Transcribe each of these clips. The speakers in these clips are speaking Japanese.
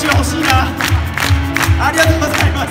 が欲しいな。ありがとうございます。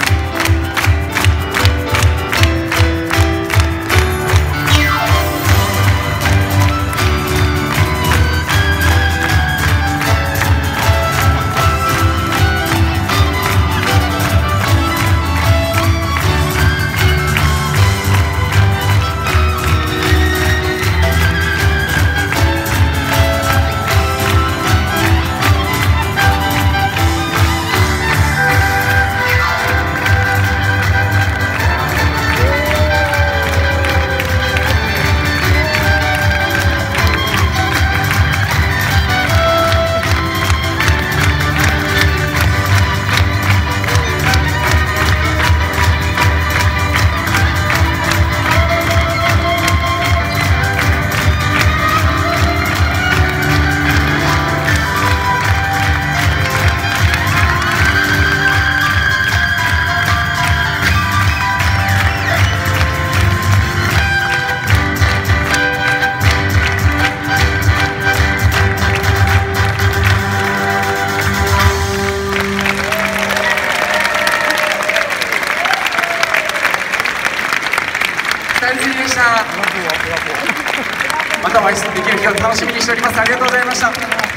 でした。またお会いできる日を楽しみにしております。ありがとうございました。